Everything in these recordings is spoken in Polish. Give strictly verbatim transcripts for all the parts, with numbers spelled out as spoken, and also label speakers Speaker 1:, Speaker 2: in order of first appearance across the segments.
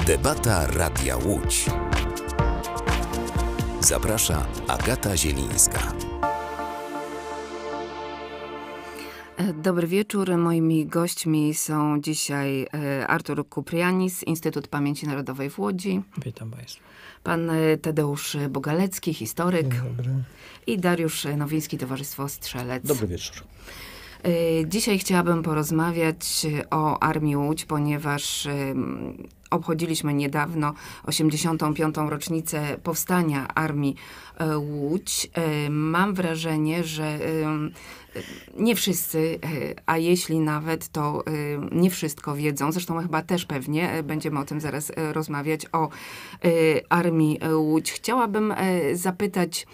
Speaker 1: Debata Radia Łódź. Zaprasza Agata Zielińska.
Speaker 2: Dobry wieczór. Moimi gośćmi są dzisiaj Artur Kuprianis, Instytut Pamięci Narodowej w Łodzi.
Speaker 3: Witam Państwa.
Speaker 2: Pan Tadeusz Bogalecki, historyk.
Speaker 4: Dzień dobry. I
Speaker 2: Dariusz Nowiński, Towarzystwo Strzelec.
Speaker 4: Dobry wieczór.
Speaker 2: Dzisiaj chciałabym porozmawiać o Armii Łódź, ponieważ obchodziliśmy niedawno osiemdziesiątą piątą rocznicę powstania Armii Łódź. Mam wrażenie, że nie wszyscy, a jeśli nawet, to nie wszystko wiedzą. Zresztą chyba też pewnie, będziemy o tym zaraz rozmawiać, o Armii Łódź. Chciałabym zapytać,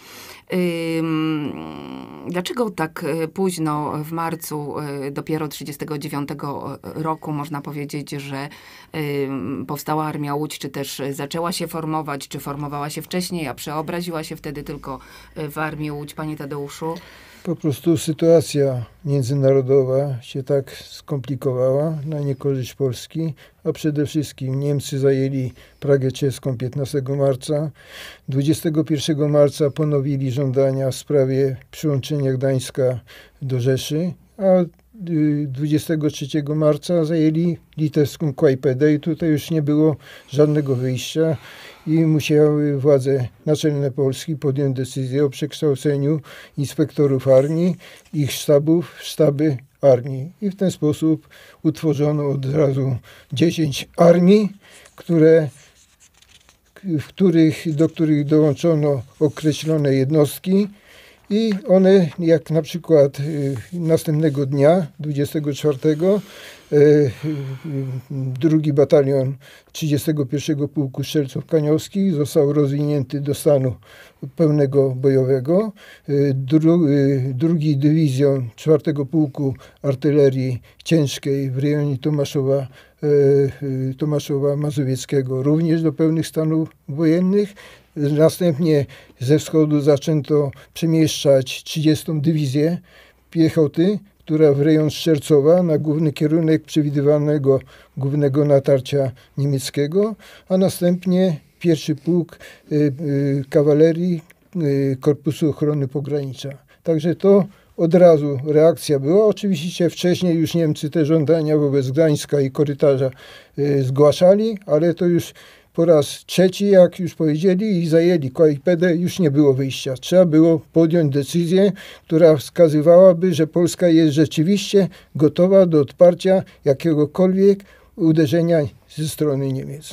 Speaker 2: dlaczego tak późno, w marcu dopiero trzydziestego dziewiątego roku, można powiedzieć, że powstała Armia Łódź, czy też zaczęła się formować, czy formowała się wcześniej, a przeobraziła się wtedy tylko w Armię Łódź, panie Tadeuszu?
Speaker 4: Po prostu sytuacja międzynarodowa się tak skomplikowała na niekorzyść Polski, a przede wszystkim Niemcy zajęli Pragę Czeską piętnastego marca. dwudziestego pierwszego marca ponowili żądania w sprawie przyłączenia Gdańska do Rzeszy, a dwudziestego trzeciego marca zajęli litewską Kłajpedę i tutaj już nie było żadnego wyjścia i musiały władze naczelne Polski podjąć decyzję o przekształceniu inspektorów armii, ich sztabów w sztaby armii. I w ten sposób utworzono od razu dziesięć armii, które, w których, do których dołączono określone jednostki. I one, jak na przykład y, następnego dnia, dwudziestego czwartego, y, y, drugi batalion trzydziestego pierwszego Pułku Strzelców Kaniowskich został rozwinięty do stanu pełnego bojowego. Y, dru, y, drugi dywizjon czwartego Pułku Artylerii Ciężkiej w rejonie Tomaszowa, y, y, Tomaszowa Mazowieckiego również do pełnych stanów wojennych. Następnie ze wschodu zaczęto przemieszczać trzydziestą Dywizję Piechoty, która w rejon Szczercowa na główny kierunek przewidywanego głównego natarcia niemieckiego, a następnie pierwszy pułk y, y, kawalerii y, Korpusu Ochrony Pogranicza. Także to od razu reakcja była. Oczywiście wcześniej już Niemcy te żądania wobec Gdańska i korytarza y, zgłaszali, ale to już po raz trzeci, jak już powiedzieli, i zajęli Kłajpedę, już nie było wyjścia. Trzeba było podjąć decyzję, która wskazywałaby, że Polska jest rzeczywiście gotowa do odparcia jakiegokolwiek uderzenia ze strony Niemiec.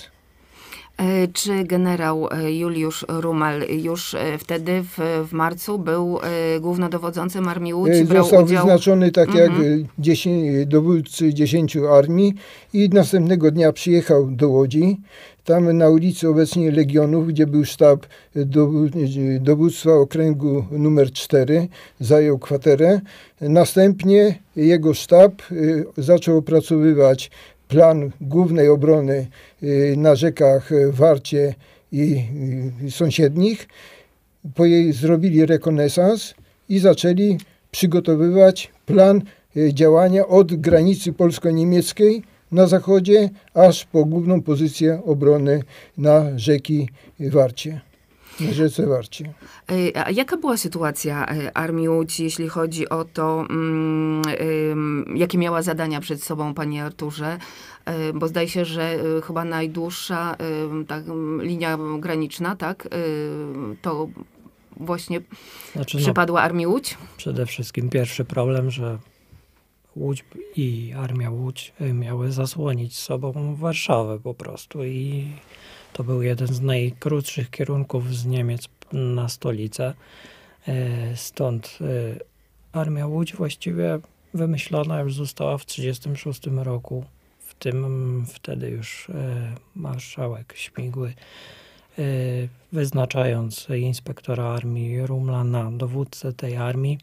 Speaker 2: Czy generał Juliusz Rumal już wtedy w, w marcu był głównodowodzącym Armii Łódź?
Speaker 4: Został
Speaker 2: udział...
Speaker 4: wyznaczony tak
Speaker 2: mhm.
Speaker 4: jak dziesię- dowódcy dziesięciu armii i następnego dnia przyjechał do Łodzi. Tam na ulicy obecnie Legionów, gdzie był sztab dowództwa okręgu numer cztery, zajął kwaterę. Następnie jego sztab zaczął opracowywać plan głównej obrony na rzekach Warcie i sąsiednich. Po jej zrobili rekonesans i zaczęli przygotowywać plan działania od granicy polsko-niemieckiej na zachodzie, aż po główną pozycję obrony na rzeki Warcie. Na rzece Warcie.
Speaker 2: A jaka była sytuacja Armii Łódź, jeśli chodzi o to, um, um, jakie miała zadania przed sobą, panie Arturze? Um, bo zdaje się, że um, chyba najdłuższa um, tak, um, linia graniczna, tak? Um, to właśnie znaczy, przypadła no, Armii Łódź?
Speaker 3: Przede wszystkim pierwszy problem, że Łódź i Armia Łódź miały zasłonić sobą Warszawę po prostu i to był jeden z najkrótszych kierunków z Niemiec na stolicę. Stąd Armia Łódź właściwie wymyślona już została w tysiąc dziewięćset trzydziestym szóstym roku. W tym wtedy już marszałek Śmigły, wyznaczając inspektora armii Rumla na dowódcę tej armii,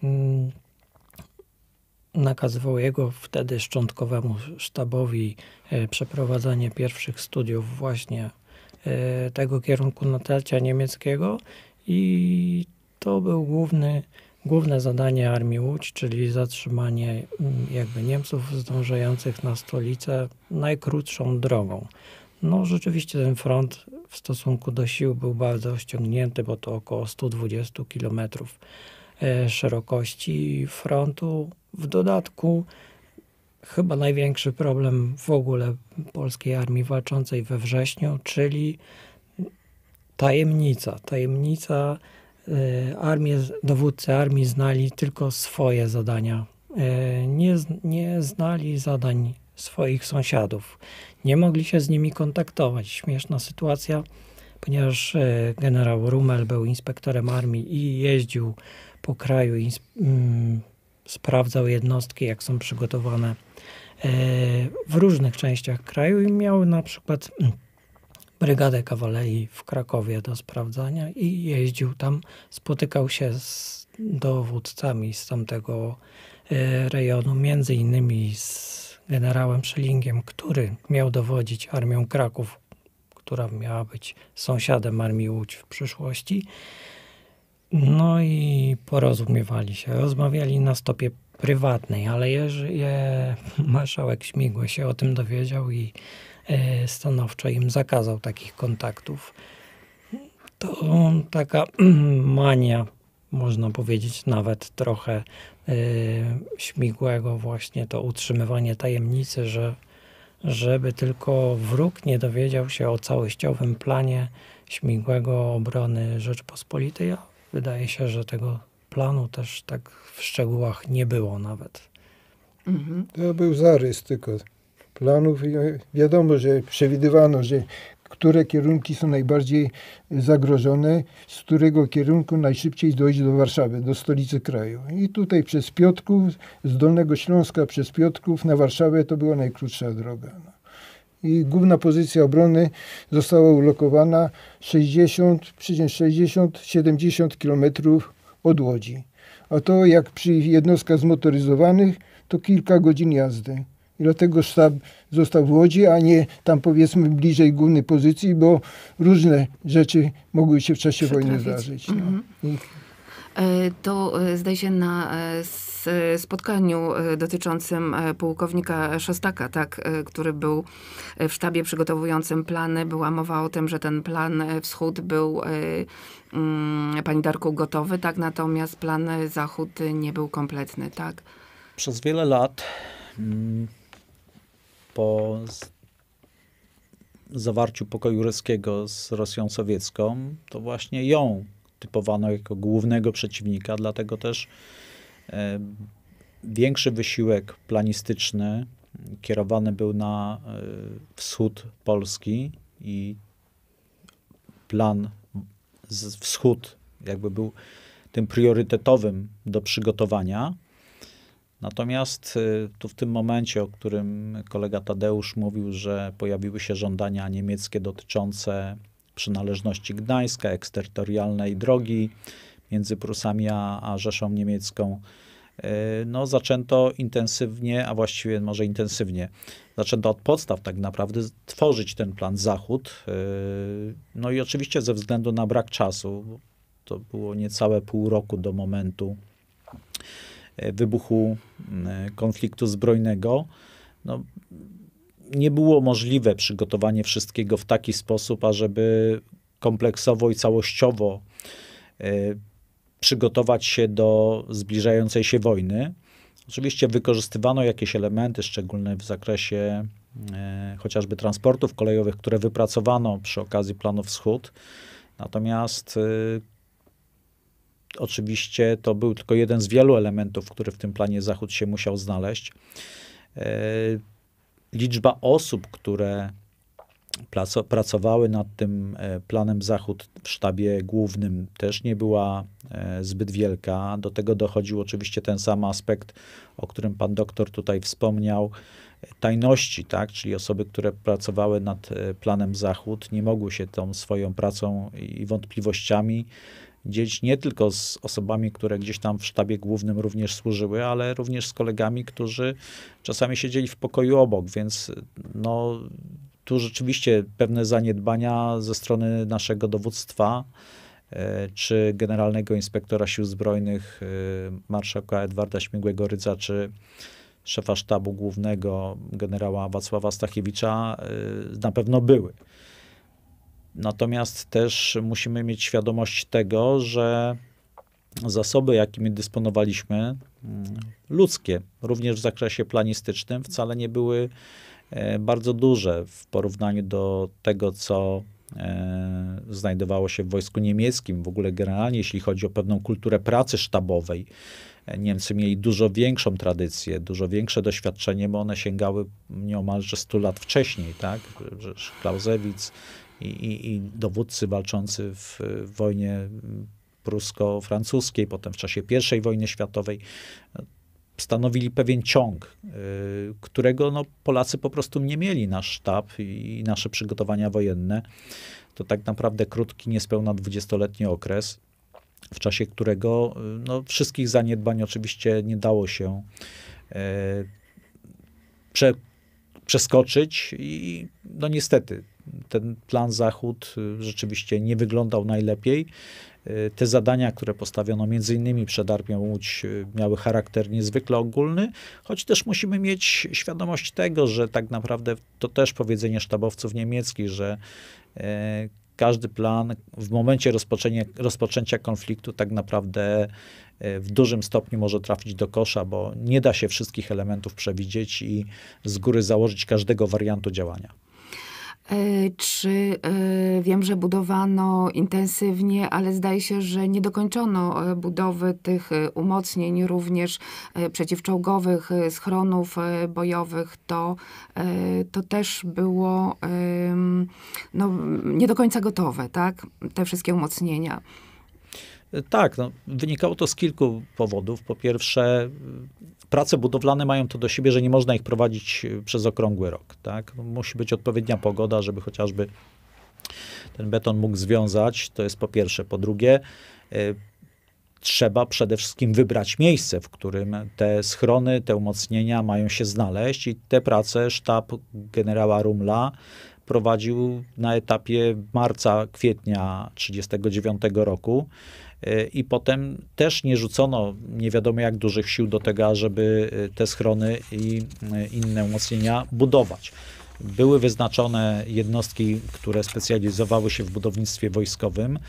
Speaker 3: nakazywał jego wtedy szczątkowemu sztabowi przeprowadzanie pierwszych studiów właśnie tego kierunku natarcia niemieckiego i to był główny, główne zadanie Armii Łódź, czyli zatrzymanie jakby Niemców zdążających na stolicę najkrótszą drogą. No rzeczywiście ten front w stosunku do sił był bardzo ściągnięty, bo to około sto dwadzieścia kilometrów szerokości frontu. W dodatku chyba największy problem w ogóle polskiej armii walczącej we wrześniu, czyli tajemnica. Tajemnica. Armie, dowódcy armii znali tylko swoje zadania. Nie, nie znali zadań swoich sąsiadów. Nie mogli się z nimi kontaktować. Śmieszna sytuacja, ponieważ generał Rummel był inspektorem armii i jeździł po kraju i mm, sprawdzał jednostki, jak są przygotowane w różnych częściach kraju i miał na przykład Brygadę Kawalerii w Krakowie do sprawdzania i jeździł tam, spotykał się z dowódcami z tamtego rejonu, między innymi z generałem Schellingiem, który miał dowodzić Armią Kraków, która miała być sąsiadem Armii Łódź w przyszłości. No i porozumiewali się, rozmawiali na stopie prywatnej, ale Jerzy, je, marszałek Śmigły się o tym dowiedział i stanowczo im zakazał takich kontaktów. To taka mania, można powiedzieć, nawet trochę y, Śmigłego właśnie to utrzymywanie tajemnicy, że żeby tylko wróg nie dowiedział się o całościowym planie Śmigłego obrony Rzeczypospolitej, a wydaje się, że tego planu też tak w szczegółach nie było nawet.
Speaker 4: Mhm. To był zarys tylko planów. Wiadomo, że przewidywano, że które kierunki są najbardziej zagrożone, z którego kierunku najszybciej dojść do Warszawy, do stolicy kraju. I tutaj przez Piotrków, z Dolnego Śląska przez Piotrków na Warszawę to była najkrótsza droga. I główna pozycja obrony została ulokowana sześćdziesiąt, sześćdziesiąt siedemdziesiąt kilometrów od Łodzi. A to jak przy jednostkach zmotoryzowanych, to kilka godzin jazdy. I dlatego sztab został w Łodzi, a nie tam powiedzmy bliżej głównej pozycji, bo różne rzeczy mogły się w czasie wojny zdarzyć. No.
Speaker 2: Mhm.
Speaker 4: I...
Speaker 2: To zdaje się na spotkaniu dotyczącym pułkownika Szostaka, tak, który był w sztabie przygotowującym plany, była mowa o tym, że ten plan wschód był, pani Darku, gotowy, tak, natomiast plan zachód nie był kompletny, tak?
Speaker 5: Przez wiele lat po zawarciu pokoju ryskiego z Rosją sowiecką, to właśnie ją typowano jako głównego przeciwnika, dlatego też e, większy wysiłek planistyczny kierowany był na e, wschód Polski i plan z wschód jakby był tym priorytetowym do przygotowania. Natomiast e, tu w tym momencie, o którym kolega Tadeusz mówił, że pojawiły się żądania niemieckie dotyczące przynależności Gdańska, eksterytorialnej drogi między Prusami a, a Rzeszą Niemiecką, no zaczęto intensywnie, a właściwie może intensywnie, zaczęto od podstaw tak naprawdę tworzyć ten plan Zachód. No i oczywiście ze względu na brak czasu, to było niecałe pół roku do momentu wybuchu konfliktu zbrojnego, no, nie było możliwe przygotowanie wszystkiego w taki sposób, ażeby kompleksowo i całościowo y, przygotować się do zbliżającej się wojny. Oczywiście wykorzystywano jakieś elementy, szczególnie w zakresie y, chociażby transportów kolejowych, które wypracowano przy okazji planu Wschód. Natomiast y, oczywiście to był tylko jeden z wielu elementów, który w tym planie Zachód się musiał znaleźć. Y, Liczba osób, które pracowały nad tym planem Zachód w sztabie głównym też nie była zbyt wielka. Do tego dochodził oczywiście ten sam aspekt, o którym pan doktor tutaj wspomniał, tajności, tak? Czyli osoby, które pracowały nad planem Zachód, nie mogły się tą swoją pracą i wątpliwościami dzielić nie tylko z osobami, które gdzieś tam w sztabie głównym również służyły, ale również z kolegami, którzy czasami siedzieli w pokoju obok, więc no, tu rzeczywiście pewne zaniedbania ze strony naszego dowództwa, czy generalnego inspektora sił zbrojnych, marszałka Edwarda Śmigłego-Rydza, czy szefa sztabu głównego generała Wacława Stachiewicza na pewno były. Natomiast też musimy mieć świadomość tego, że zasoby, jakimi dysponowaliśmy, ludzkie, również w zakresie planistycznym, wcale nie były bardzo duże w porównaniu do tego, co znajdowało się w wojsku niemieckim. W ogóle generalnie, jeśli chodzi o pewną kulturę pracy sztabowej, Niemcy mieli dużo większą tradycję, dużo większe doświadczenie, bo one sięgały nieomalże stu lat wcześniej, tak? Clausewitz i, i, i dowódcy walczący w wojnie prusko-francuskiej, potem w czasie pierwszej wojny światowej, stanowili pewien ciąg, którego no, Polacy po prostu nie mieli. Nasz sztab i nasze przygotowania wojenne to tak naprawdę krótki, niespełna dwudziestoletni okres, w czasie którego no, wszystkich zaniedbań oczywiście nie dało się e, prze, przeskoczyć i no niestety ten plan Zachód rzeczywiście nie wyglądał najlepiej. Te zadania, które postawiono między innymi przed Armią Łódź, miały charakter niezwykle ogólny, choć też musimy mieć świadomość tego, że tak naprawdę to też powiedzenie sztabowców niemieckich, że e, każdy plan w momencie rozpoczęcia, rozpoczęcia konfliktu tak naprawdę w dużym stopniu może trafić do kosza, bo nie da się wszystkich elementów przewidzieć i z góry założyć każdego wariantu działania.
Speaker 2: Czy wiem, że budowano intensywnie, ale zdaje się, że nie dokończono budowy tych umocnień, również przeciwczołgowych, schronów bojowych. To, to też było no, nie do końca gotowe, tak? Te wszystkie umocnienia.
Speaker 5: Tak, no, wynikało to z kilku powodów. Po pierwsze, prace budowlane mają to do siebie, że nie można ich prowadzić przez okrągły rok. Tak? Musi być odpowiednia pogoda, żeby chociażby ten beton mógł związać. To jest po pierwsze. Po drugie, y, trzeba przede wszystkim wybrać miejsce, w którym te schrony, te umocnienia mają się znaleźć i te prace sztab generała Rumla prowadził na etapie marca, kwietnia trzydziestego dziewiątego roku. I potem też nie rzucono nie wiadomo jak dużych sił do tego, żeby te schrony i inne umocnienia budować. Były wyznaczone jednostki, które specjalizowały się w budownictwie wojskowym.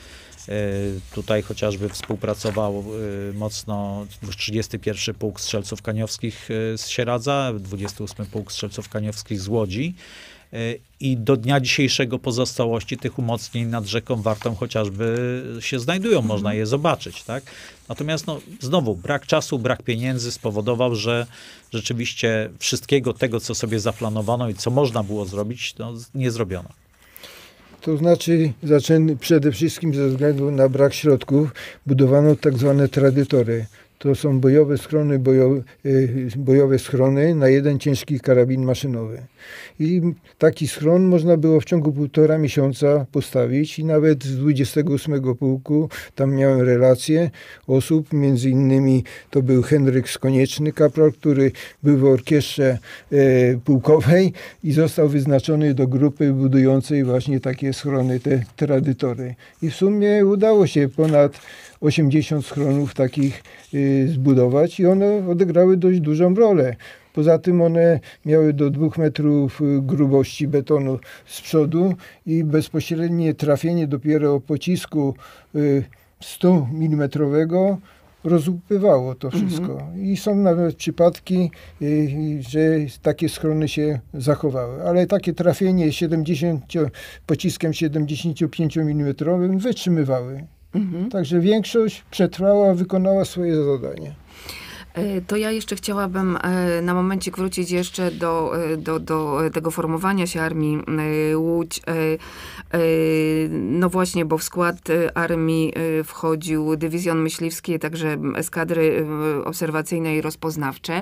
Speaker 5: Tutaj chociażby współpracował mocno trzydziesty pierwszy Pułk Strzelców Kaniowskich z Sieradza, dwudziesty ósmy Pułk Strzelców Kaniowskich z Łodzi. I do dnia dzisiejszego pozostałości tych umocnień nad rzeką Wartą chociażby się znajdują, można je zobaczyć, tak? Natomiast no, znowu brak czasu, brak pieniędzy spowodował, że rzeczywiście wszystkiego tego, co sobie zaplanowano i co można było zrobić, no, nie zrobiono.
Speaker 4: To znaczy zaczęli przede wszystkim ze względu na brak środków budowano tak zwane tradytory. To są bojowe schrony, bojowe, bojowe schrony na jeden ciężki karabin maszynowy. I taki schron można było w ciągu półtora miesiąca postawić i nawet z dwudziestego ósmego Pułku tam miałem relacje osób, między innymi to był Henryk Skonieczny, kapral, który był w orkiestrze e, pułkowej i został wyznaczony do grupy budującej właśnie takie schrony, te tradytory. I w sumie udało się ponad osiemdziesiąt schronów takich y, zbudować i one odegrały dość dużą rolę. Poza tym one miały do dwóch metrów grubości betonu z przodu i bezpośrednie trafienie dopiero pocisku y, sto milimetrowego rozłupywało to wszystko. Mhm. I są nawet przypadki, y, że takie schrony się zachowały. Ale takie trafienie siedemdziesiąt, pociskiem siedemdziesięciopięciomilimetrowym wytrzymywały. Mhm. Także większość przetrwała, wykonała swoje zadanie.
Speaker 2: To ja jeszcze chciałabym na momencik wrócić jeszcze do, do, do tego formowania się Armii Łódź. No właśnie, bo w skład armii wchodził dywizjon myśliwski, także eskadry obserwacyjne i rozpoznawcze.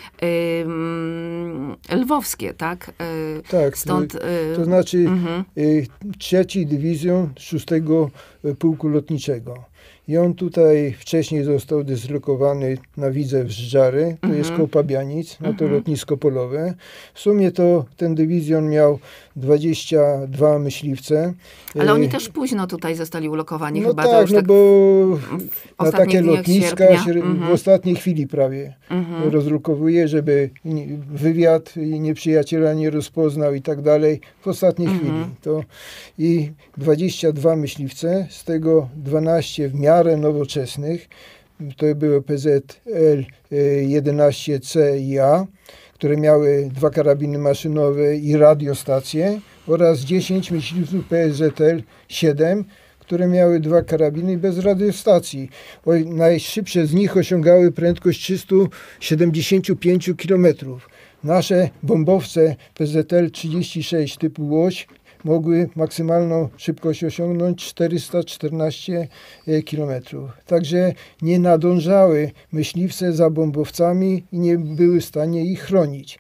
Speaker 2: Lwowskie, tak?
Speaker 4: Tak,
Speaker 2: Stąd,
Speaker 4: to znaczy mhm. trzeci dywizjon szóstego Pułku Lotniczego. I on tutaj wcześniej został dyslokowany na Widzew Żdżary, to jest koło Pabianic, no to lotnisko polowe. W sumie to ten dywizjon miał dwadzieścia dwa myśliwce.
Speaker 2: Ale oni też późno tutaj zostali ulokowani
Speaker 4: No
Speaker 2: chyba.
Speaker 4: tak,
Speaker 2: to już
Speaker 4: no
Speaker 2: tak
Speaker 4: bo na
Speaker 2: ostatnich
Speaker 4: takie
Speaker 2: dniach
Speaker 4: lotniska
Speaker 2: sierpnia.
Speaker 4: się
Speaker 2: Mhm.
Speaker 4: w ostatniej chwili prawie
Speaker 2: Mhm.
Speaker 4: rozlokowuje, żeby nie- wywiad i nieprzyjaciela nie rozpoznał i tak dalej. W ostatniej
Speaker 2: Mhm.
Speaker 4: chwili. To i dwadzieścia dwa myśliwce, z tego dwanaście w miarę nowoczesnych. To były P Z L jedenaście C i A, które miały dwa karabiny maszynowe i radiostacje, oraz dziesięć myśliwców P Z L siedem, które miały dwa karabiny bez radiostacji. Oj, najszybsze z nich osiągały prędkość trzysta siedemdziesiąt pięć kilometrów. Nasze bombowce P Z L trzydzieści sześć typu Łoś mogły maksymalną szybkość osiągnąć czterysta czternaście kilometrów. Także nie nadążały myśliwce za bombowcami i nie były w stanie ich chronić.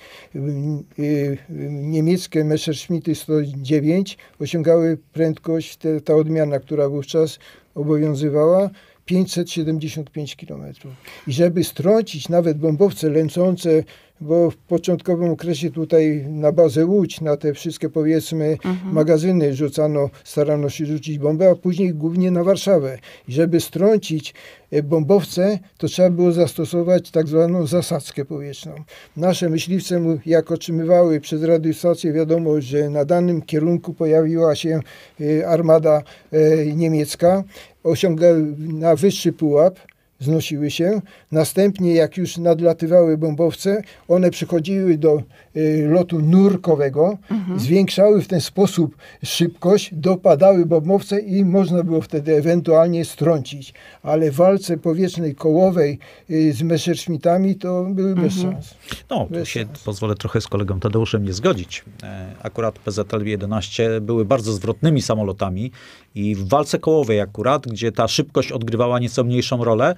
Speaker 4: Niemieckie Messerschmitty sto dziewięć osiągały prędkość, te, ta odmiana, która wówczas obowiązywała, pięćset siedemdziesiąt pięć kilometrów. I żeby strącić nawet bombowce lecące, bo w początkowym okresie tutaj na bazę Łódź, na te wszystkie powiedzmy mhm. magazyny rzucano, starano się rzucić bombę, a później głównie na Warszawę. I żeby strącić bombowce, to trzeba było zastosować tak zwaną zasadzkę powietrzną. Nasze myśliwce, jak otrzymywały przez radiostację wiadomość, że na danym kierunku pojawiła się armada niemiecka, osiągały na wyższy pułap, znosiły się. Następnie, jak już nadlatywały bombowce, one przychodziły do y, lotu nurkowego, mhm. zwiększały w ten sposób szybkość, dopadały bombowce i można było wtedy ewentualnie strącić. Ale w walce powietrznej kołowej y, z Messerschmittami to były mhm. bez szans.
Speaker 5: No, tu
Speaker 4: bez
Speaker 5: się
Speaker 4: szans.
Speaker 5: pozwolę trochę z kolegą Tadeuszem nie zgodzić. Akurat P Z L jedenaście były bardzo zwrotnymi samolotami i w walce kołowej akurat, gdzie ta szybkość odgrywała nieco mniejszą rolę,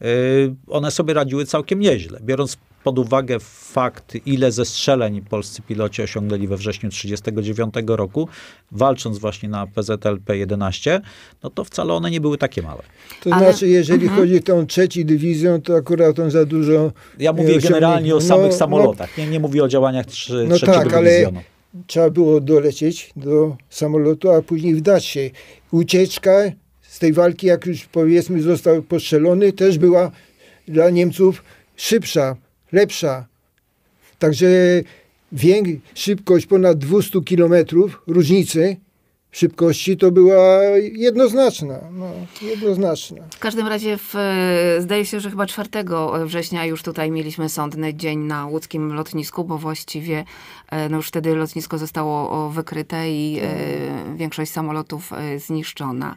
Speaker 5: one sobie radziły całkiem nieźle. Biorąc pod uwagę fakt, ile zestrzeleń polscy piloci osiągnęli we wrześniu tysiąc dziewięćset trzydziestego dziewiątego roku, walcząc właśnie na P Z L P jedenaście, no to wcale one nie były takie małe.
Speaker 4: To
Speaker 2: Ale,
Speaker 4: znaczy, jeżeli uh-huh. chodzi o tą trzeci dywizją, to akurat on za dużo...
Speaker 5: Ja mówię generalnie o samych no, samolotach. No, nie, nie mówię o działaniach trzy,
Speaker 4: no
Speaker 5: trzeciego
Speaker 4: tak,
Speaker 5: dywizjonu.
Speaker 4: Ale trzeba było dolecieć do samolotu, a później wdać się. Ucieczka z tej walki, jak już powiedzmy został postrzelony, też była dla Niemców szybsza, lepsza. Także wiek, szybkość ponad dwieście kilometrów różnicy szybkości to była jednoznaczna. No, jednoznaczna.
Speaker 2: W każdym razie w, zdaje się, że chyba czwartego września już tutaj mieliśmy sądny dzień na łódzkim lotnisku, bo właściwie no już wtedy lotnisko zostało wykryte i hmm. większość samolotów zniszczona.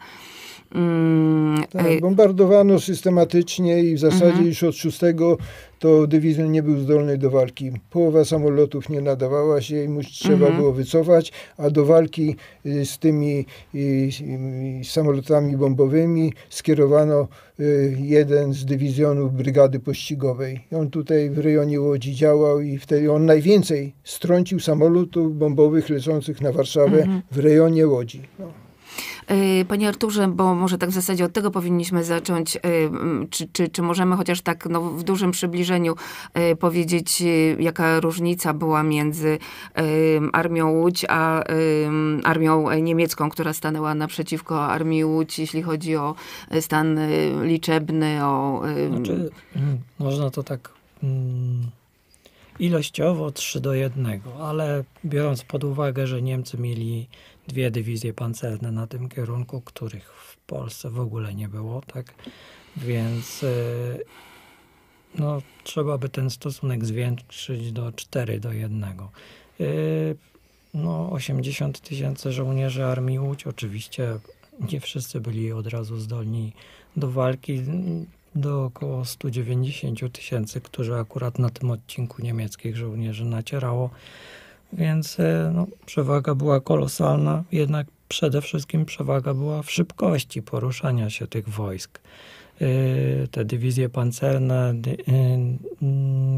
Speaker 2: Mm,
Speaker 4: tak, bombardowano systematycznie i w zasadzie mhm. już od szóstego to dywizjon nie był zdolny do walki. Połowa samolotów nie nadawała się i mus, trzeba mhm. było wycofać, a do walki z tymi i, i samolotami bombowymi skierowano y, jeden z dywizjonów brygady pościgowej. I on tutaj w rejonie Łodzi działał i wtedy on najwięcej strącił samolotów bombowych lecących na Warszawę mhm. w rejonie Łodzi. No.
Speaker 2: Panie Arturze, bo może tak w zasadzie od tego powinniśmy zacząć, czy, czy, czy możemy chociaż tak no, w dużym przybliżeniu powiedzieć, jaka różnica była między Armią Łódź a Armią Niemiecką, która stanęła naprzeciwko Armii Łódź, jeśli chodzi o stan liczebny, o...
Speaker 3: Znaczy, można to tak mm, ilościowo trzy do jednego, ale biorąc pod uwagę, że Niemcy mieli dwie dywizje pancerne na tym kierunku, których w Polsce w ogóle nie było, tak? Więc no, trzeba by ten stosunek zwiększyć do cztery do jednego. No, osiemdziesiąt tysięcy żołnierzy Armii Łódź, oczywiście nie wszyscy byli od razu zdolni do walki, do około sto dziewięćdziesiąt tysięcy, którzy akurat na tym odcinku niemieckich żołnierzy nacierało. Więc no, przewaga była kolosalna, jednak przede wszystkim przewaga była w szybkości poruszania się tych wojsk. Yy, te dywizje pancerne, dy, yy,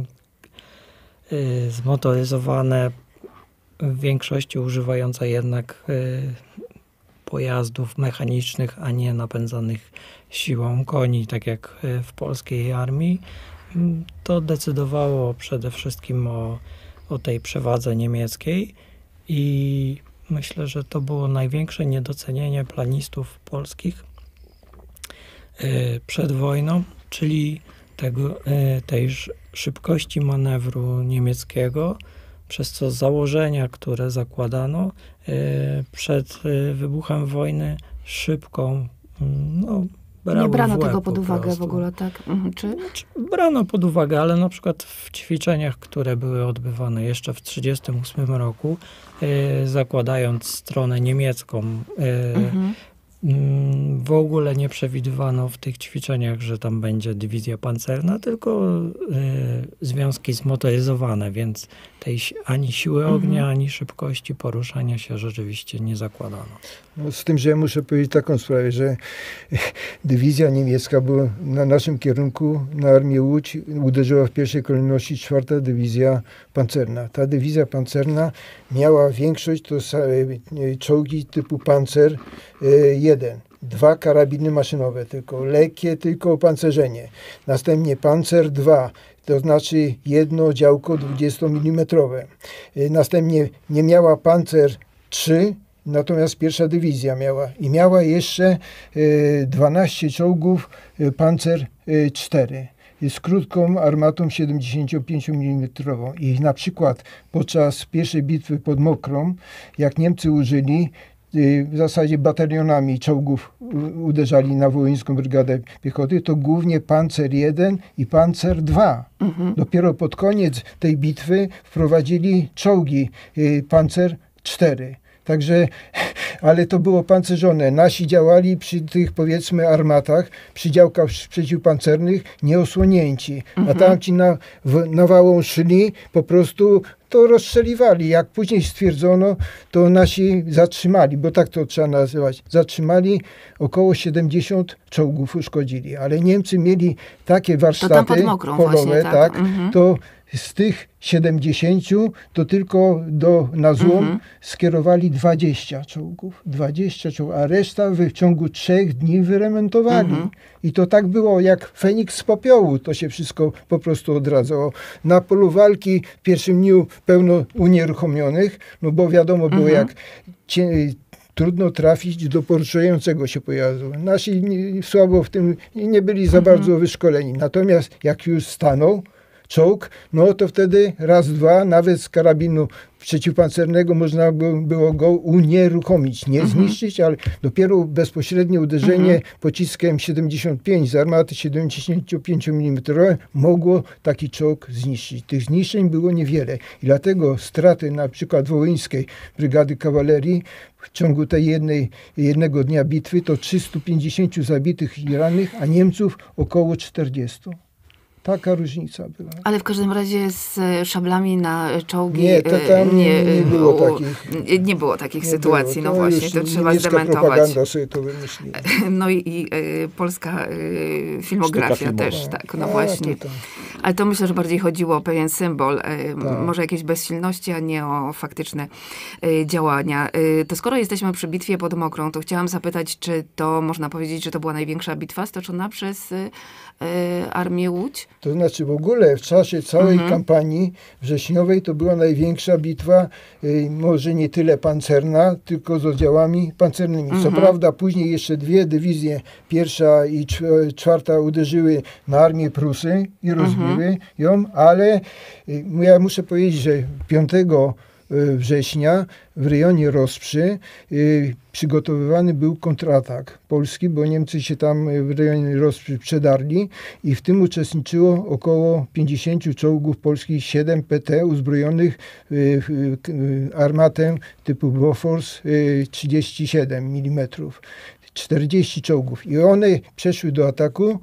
Speaker 3: yy, zmotoryzowane, w większości używające jednak yy, pojazdów mechanicznych, a nie napędzanych siłą koni, tak jak w polskiej armii. To decydowało przede wszystkim o, o tej przewadze niemieckiej i myślę, że to było największe niedocenienie planistów polskich przed wojną, czyli tego, tej szybkości manewru niemieckiego, przez co założenia, które zakładano przed wybuchem wojny, szybką, no,
Speaker 2: nie brano
Speaker 3: w łeb
Speaker 2: tego pod
Speaker 3: po
Speaker 2: uwagę
Speaker 3: prostu.
Speaker 2: w ogóle, tak? Mhm. Czy?
Speaker 3: Brano pod uwagę, ale na przykład w ćwiczeniach, które były odbywane jeszcze w tysiąc dziewięćset trzydziestym ósmym roku, y, zakładając stronę niemiecką, y,
Speaker 2: Mhm.
Speaker 3: w ogóle nie przewidywano w tych ćwiczeniach, że tam będzie dywizja pancerna, tylko y, związki zmotoryzowane, więc tej si- ani siły ognia,
Speaker 2: Mhm.
Speaker 3: ani szybkości poruszania się rzeczywiście nie zakładano.
Speaker 4: No, z tym, że ja muszę powiedzieć taką sprawę, że dywizja niemiecka była na naszym kierunku, na Armię Łódź, uderzyła w pierwszej kolejności czwarta dywizja pancerna. Ta dywizja pancerna miała większość, to sa- czołgi typu Panzer jeden. Dwa karabiny maszynowe, tylko lekkie, tylko opancerzenie. Następnie Panzer dwa, to znaczy jedno działko dwudziestomilimetrowe. Następnie nie miała Panzer trzy, natomiast pierwsza dywizja miała. I miała jeszcze dwanaście czołgów Panzer cztery. Z krótką armatą siedemdziesięciopięciomilimetrową. I na przykład podczas pierwszej bitwy pod Mokrą, jak Niemcy użyli w zasadzie batalionami czołgów uderzali na Wołyńską Brygadę Piechoty, to głównie Panzer jeden i Panzer dwa. Mhm. Dopiero pod koniec tej bitwy wprowadzili czołgi Panzer cztery. Także, ale to było pancerzone. Nasi działali przy tych, powiedzmy, armatach, przy działkach przeciwpancernych nieosłonięci. Mhm. A tamci na, w, nawałą szli, po prostu to rozstrzeliwali. Jak później stwierdzono, to nasi zatrzymali, bo tak to trzeba nazywać. Zatrzymali około siedemdziesiąt czołgów, uszkodzili. Ale Niemcy mieli takie warsztaty polowe, właśnie, tak, tak mhm. to z tych siedemdziesięciu to tylko do, na złom mhm. skierowali dwadzieścia czołgów. dwadzieścia czołgów, a reszta w ciągu trzech dni wyremontowali. Mhm. I to tak było jak Feniks z popiołu. To się wszystko po prostu odradzało. Na polu walki w pierwszym dniu pełno unieruchomionych, no bo wiadomo było mhm. jak cie, trudno trafić do poruszającego się pojazdu. Nasi nie, słabo w tym nie byli za mhm. bardzo wyszkoleni. Natomiast jak już stanął czołg, no to wtedy raz, dwa, nawet z karabinu przeciwpancernego można było go unieruchomić. Nie mhm. zniszczyć, ale dopiero bezpośrednie uderzenie mhm. pociskiem siedemdziesiąt pięć z armaty siedemdziesięciopięciomilimetrowej mogło taki czołg zniszczyć. Tych zniszczeń było niewiele. I dlatego straty na przykład Wołyńskiej Brygady Kawalerii w ciągu tej jednej, jednego dnia bitwy to trzysta pięćdziesiąt zabitych i rannych, a Niemców około czterdziestu. Taka różnica była.
Speaker 2: Ale w każdym razie z szablami na czołgi
Speaker 4: nie, to tam nie, nie było
Speaker 2: u,
Speaker 4: takich,
Speaker 2: nie było takich
Speaker 4: nie
Speaker 2: sytuacji.
Speaker 4: było.
Speaker 2: No właśnie, to trzeba zdementować.
Speaker 4: Propaganda sobie to wymyśliła.
Speaker 2: No i, i y, polska y, filmografia też, tak, no
Speaker 4: a,
Speaker 2: właśnie.
Speaker 4: to
Speaker 2: Ale to myślę, że bardziej chodziło o pewien symbol, y,
Speaker 4: tak.
Speaker 2: może jakieś bezsilności, a nie o faktyczne y, działania. Y, to skoro jesteśmy przy bitwie pod Mokrą, to chciałam zapytać, czy to można powiedzieć, że to była największa bitwa stoczona przez y, y, Armię Łódź?
Speaker 4: To znaczy w ogóle w czasie całej mhm. kampanii wrześniowej to była największa bitwa, y, może nie tyle pancerna, tylko z oddziałami pancernymi. Mhm. Co prawda później jeszcze dwie dywizje, pierwsza i czwarta uderzyły na armię Prusy i rozbiły mhm. ją, ale y, ja muszę powiedzieć, że piątego września w rejonie Rosprzy y, przygotowywany był kontratak polski, bo Niemcy się tam w rejonie Rosprzy przedarli i w tym uczestniczyło około pięćdziesięciu czołgów polskich, siedem P T uzbrojonych y, y, armatę typu Bofors y, trzydzieści siedem milimetrów. czterdzieści czołgów i one przeszły do ataku.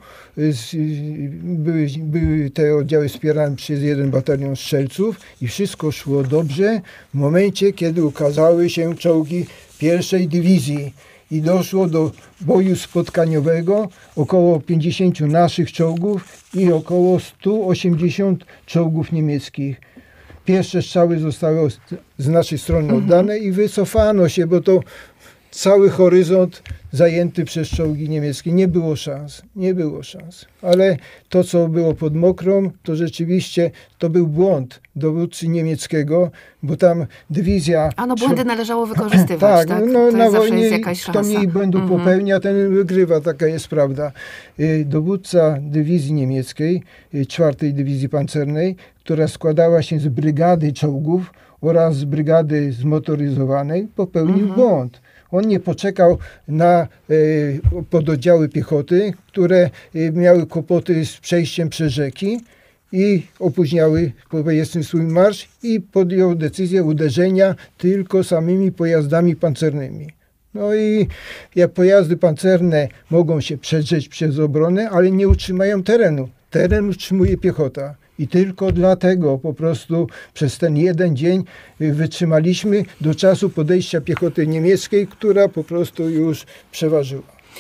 Speaker 4: Były, były te oddziały wspierane przez jeden batalion strzelców i wszystko szło dobrze w momencie, kiedy ukazały się czołgi pierwszej dywizji i doszło do boju spotkaniowego, około pięćdziesięciu naszych czołgów i około stu osiemdziesięciu czołgów niemieckich. Pierwsze strzały zostały z naszej strony oddane i wycofano się, bo to cały horyzont zajęty przez czołgi niemieckie. Nie było szans, nie było szans. Ale to, co było pod Mokrą, to rzeczywiście to był błąd dowódcy niemieckiego, bo tam dywizja...
Speaker 2: A no błędy należało wykorzystywać, tak?
Speaker 4: tak? No,
Speaker 2: to
Speaker 4: na
Speaker 2: zawsze
Speaker 4: wojnie
Speaker 2: jest jakaś szansa.
Speaker 4: kto mniej błędów
Speaker 2: Mhm.
Speaker 4: popełnia, ten wygrywa, taka jest prawda. Y, Dowódca dywizji niemieckiej, y, czwartej Dywizji Pancernej, która składała się z brygady czołgów oraz z brygady zmotoryzowanej, popełnił
Speaker 2: Mhm.
Speaker 4: błąd. On nie poczekał na y, pododdziały piechoty, które y, miały kłopoty z przejściem przez rzeki i opóźniały, powiedzmy, swój marsz i podjął decyzję uderzenia tylko samymi pojazdami pancernymi. No i jak pojazdy pancerne mogą się przedrzeć przez obronę, ale nie utrzymają terenu. Teren utrzymuje piechota. I tylko dlatego po prostu przez ten jeden dzień wytrzymaliśmy do czasu podejścia piechoty niemieckiej, która po prostu już przeważyła.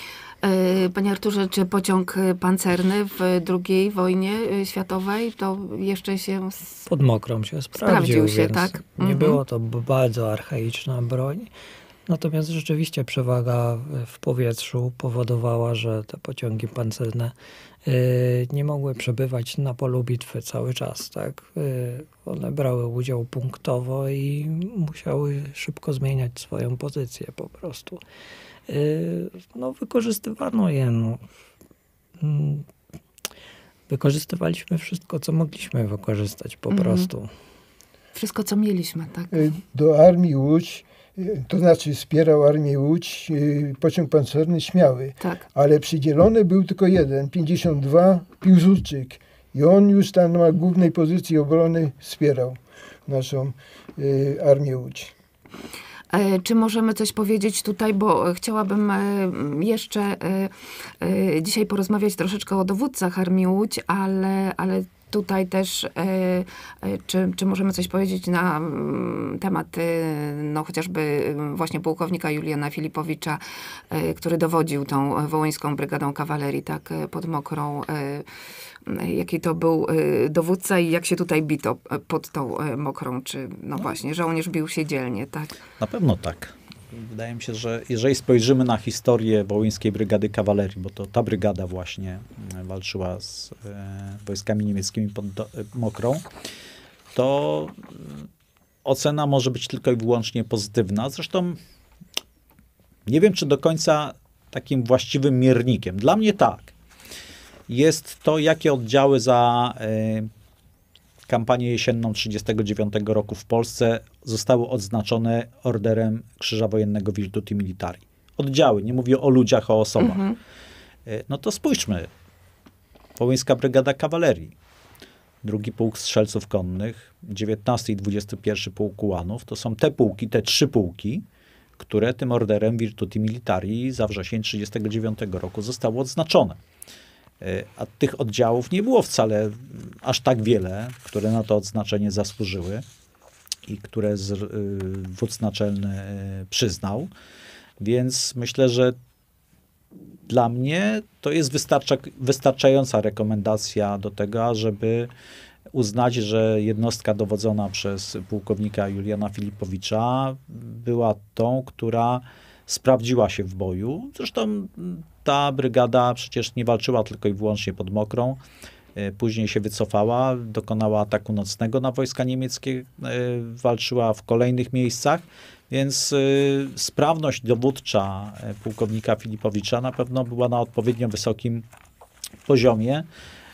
Speaker 2: E, Panie Arturze, czy pociąg pancerny w drugiej wojnie światowej to jeszcze się... s-
Speaker 3: Pod Mokrą się sprawdził,
Speaker 2: Sprawdził się,
Speaker 3: więc
Speaker 2: tak?
Speaker 3: nie
Speaker 2: Mhm.
Speaker 3: było to b- bardzo archaiczna broń. Natomiast rzeczywiście przewaga w powietrzu powodowała, że te pociągi pancerne y, nie mogły przebywać na polu bitwy cały czas. Tak? Y, one brały udział punktowo i musiały szybko zmieniać swoją pozycję po prostu. Y, no, wykorzystywano je. No. Mm, Wykorzystywaliśmy wszystko, co mogliśmy wykorzystać po
Speaker 2: Mhm.
Speaker 3: prostu.
Speaker 2: Wszystko, co mieliśmy, tak?
Speaker 4: Y, Do Armii Łódź, y, to znaczy wspierał Armię Łódź, y, pociąg pancerny Śmiały,
Speaker 2: Tak.
Speaker 4: ale przydzielony był tylko jeden, pięćdziesiąt dwa, Piłsudczyk. I on już tam na głównej pozycji obrony wspierał naszą y, Armię Łódź.
Speaker 2: E, Czy możemy coś powiedzieć tutaj, bo chciałabym e, jeszcze e, e, dzisiaj porozmawiać troszeczkę o dowódcach Armii Łódź, ale, ale tutaj też, e, e, czy, czy możemy coś powiedzieć na mm, temat e, no, chociażby e, właśnie pułkownika Juliana Filipowicza, e, który dowodził tą wołyńską brygadą kawalerii, tak, e, pod Mokrą. E, Jaki to był e, dowódca i jak się tutaj bito e, pod tą e, Mokrą, czy no właśnie, żołnierz bił się dzielnie, tak?
Speaker 5: Na pewno tak. Wydaje mi się, że jeżeli spojrzymy na historię Wołyńskiej Brygady Kawalerii, bo to ta brygada właśnie e, walczyła z e, wojskami niemieckimi pod do, e, Mokrą, to e, ocena może być tylko i wyłącznie pozytywna. Zresztą nie wiem, czy do końca takim właściwym miernikiem. Dla mnie tak. Jest to, jakie oddziały za y, kampanię jesienną tysiąc dziewięćset trzydziestego dziewiątego roku w Polsce zostały odznaczone orderem Krzyża Wojennego Virtuti Militari. Oddziały, nie mówię o ludziach, o osobach.
Speaker 2: Mhm.
Speaker 5: Y, no to spójrzmy. Wołyńska Brygada Kawalerii, drugi Pułk Strzelców Konnych, dziewiętnasty i dwudziesty pierwszy Pułk Ułanów, to są te pułki, te trzy pułki, które tym orderem Virtuti Militari za wrzesień tysiąc dziewięćset trzydziestego dziewiątego roku zostały odznaczone. A tych oddziałów nie było wcale aż tak wiele, które na to odznaczenie zasłużyły i które z, y, wódz naczelny y, przyznał. Więc myślę, że dla mnie to jest wystarcza, wystarczająca rekomendacja do tego, ażeby uznać, że jednostka dowodzona przez pułkownika Juliana Filipowicza była tą, która sprawdziła się w boju. Zresztą ta brygada przecież nie walczyła tylko i wyłącznie pod Mokrą. Później się wycofała, dokonała ataku nocnego na wojska niemieckie, walczyła w kolejnych miejscach, więc sprawność dowódcza pułkownika Filipowicza na pewno była na odpowiednio wysokim poziomie.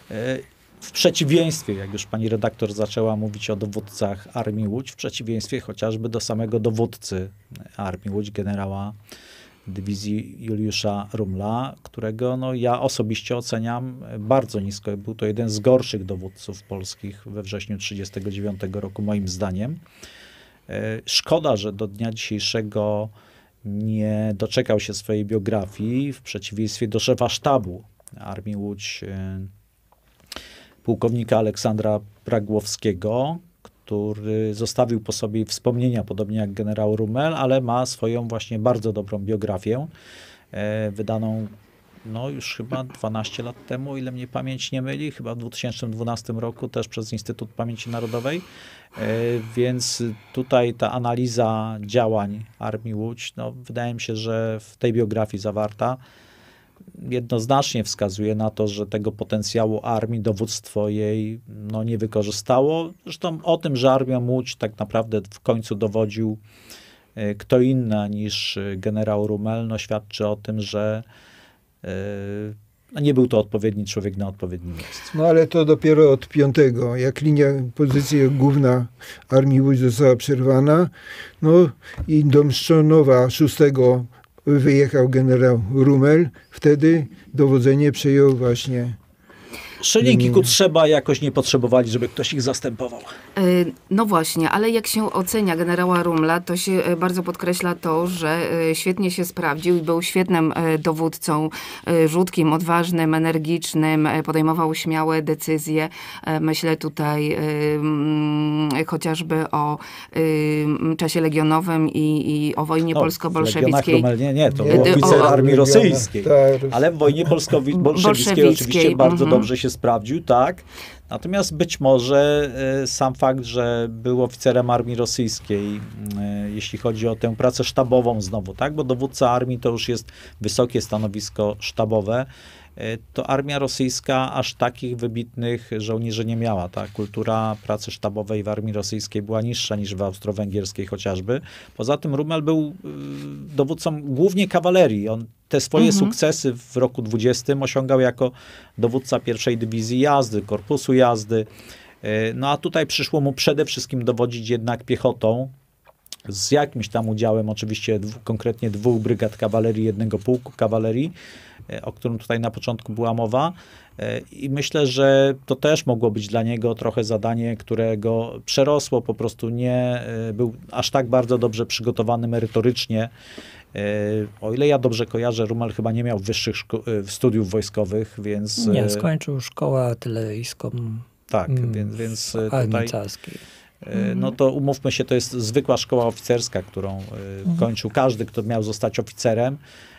Speaker 5: W przeciwieństwie, jak już pani redaktor zaczęła mówić o dowódcach Armii Łódź, w przeciwieństwie chociażby do samego dowódcy Armii Łódź, generała dywizji Juliusza Rumla, którego no, ja osobiście oceniam bardzo nisko. Był to jeden z gorszych dowódców polskich we wrześniu tysiąc dziewięćset trzydziestego dziewiątego roku, moim zdaniem. Szkoda, że do dnia dzisiejszego nie doczekał się swojej biografii, w przeciwieństwie do szefa sztabu Armii Łódź, pułkownika Aleksandra Pragłowskiego, który zostawił po sobie wspomnienia, podobnie jak generał Rummel, ale ma swoją właśnie bardzo dobrą biografię, e, wydaną no już chyba dwanaście lat temu, o ile mnie pamięć nie myli, chyba w dwa tysiące dwunastym roku też przez Instytut Pamięci Narodowej. Więc tutaj ta analiza działań Armii Łódź, no wydaje mi się, że w tej biografii zawarta jednoznacznie wskazuje na to, że tego potencjału armii dowództwo jej no, nie wykorzystało. Zresztą o tym, że Armią Łódź tak naprawdę w końcu dowodził kto inny niż generał Rummel, no, świadczy o tym, że no, nie był to odpowiedni człowiek na odpowiednim miejscu.
Speaker 4: No ale to dopiero od piątego, jak linia, pozycja główna Armii Łódź została przerwana, no i do Mszczonowa szóstego wyjechał generał Rummel, wtedy dowodzenie przejął właśnie.
Speaker 5: Szelinkiku trzeba jakoś nie potrzebowali, żeby ktoś ich zastępował.
Speaker 2: No właśnie, ale jak się ocenia generała Rummela, to się bardzo podkreśla to, że świetnie się sprawdził i był świetnym dowódcą, rzutkim, odważnym, energicznym, podejmował śmiałe decyzje. Myślę tutaj chociażby o czasie legionowym i, i o wojnie
Speaker 5: no,
Speaker 2: polsko-bolszewickiej.
Speaker 5: Rummel, nie, nie, to był oficer armii rosyjskiej. Ale w wojnie polsko-bolszewickiej oczywiście bardzo mm-hmm. dobrze się sprawdził, tak. Natomiast być może y, sam fakt, że był oficerem armii rosyjskiej, y, jeśli chodzi o tę pracę sztabową znowu, tak, bo dowódca armii to już jest wysokie stanowisko sztabowe, y, to armia rosyjska aż takich wybitnych żołnierzy nie miała. Ta kultura pracy sztabowej w armii rosyjskiej była niższa niż w austro-węgierskiej chociażby. Poza tym Rummel był y, dowódcą głównie kawalerii. On te swoje mhm. sukcesy w roku dwudziestym osiągał jako dowódca pierwszej dywizji jazdy, korpusu jazdy. No a tutaj przyszło mu przede wszystkim dowodzić jednak piechotą, z jakimś tam udziałem oczywiście dwu, konkretnie dwóch brygad kawalerii, jednego pułku kawalerii, o którym tutaj na początku była mowa. I myślę, że to też mogło być dla niego trochę zadanie, którego przerosło, po prostu nie był aż tak bardzo dobrze przygotowany merytorycznie. O ile ja dobrze kojarzę, Rummel chyba nie miał wyższych studiów wojskowych, więc...
Speaker 3: Nie, skończył szkołę artyleryjską.
Speaker 5: Tak,
Speaker 3: mm,
Speaker 5: więc, więc
Speaker 3: tutaj...
Speaker 5: No to umówmy się, to jest zwykła szkoła oficerska, którą mm. kończył każdy, kto miał zostać oficerem.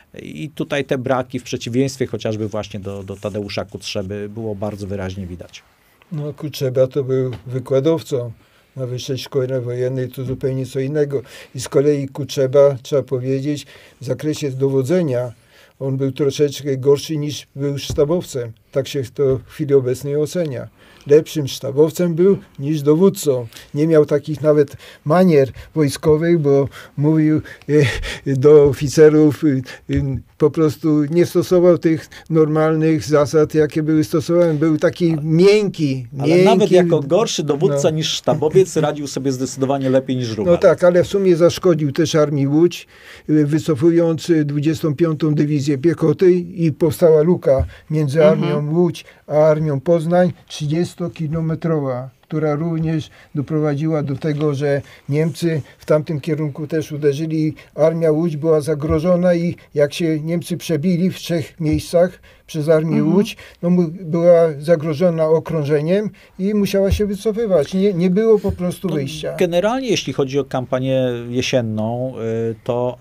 Speaker 5: I tutaj te braki, w przeciwieństwie chociażby właśnie do, do Tadeusza Kutrzeby, było bardzo wyraźnie widać.
Speaker 4: No Kutrzeba to był wykładowcą na Wyższej Szkole Wojennej, to zupełnie co innego. I z kolei Kutrzeba, trzeba powiedzieć, w zakresie dowodzenia on był troszeczkę gorszy niż był sztabowcem. Tak się to w chwili obecnej ocenia. Lepszym sztabowcem był niż dowódcą. Nie miał takich nawet manier wojskowych, bo mówił e, do oficerów, e, e, po prostu nie stosował tych normalnych zasad, jakie były stosowane. Był taki miękki.
Speaker 5: Ale
Speaker 4: miękki,
Speaker 5: nawet jako gorszy dowódca
Speaker 4: no.
Speaker 5: niż sztabowiec radził sobie zdecydowanie lepiej niż Rummel.
Speaker 4: No tak, ale w sumie zaszkodził też Armii Łódź, wycofując dwudziestą piątą Dywizję Piechoty i powstała luka między Armią mhm. Łódź a Armią Poznań, trzydziestokilometrowa, która również doprowadziła do tego, że Niemcy w tamtym kierunku też uderzyli. Armia Łódź była zagrożona i jak się Niemcy przebili w trzech miejscach przez Armię mhm. Łódź, no, była zagrożona okrążeniem i musiała się wycofywać. Nie, nie było po prostu wyjścia.
Speaker 5: No, generalnie jeśli chodzi o kampanię jesienną, to...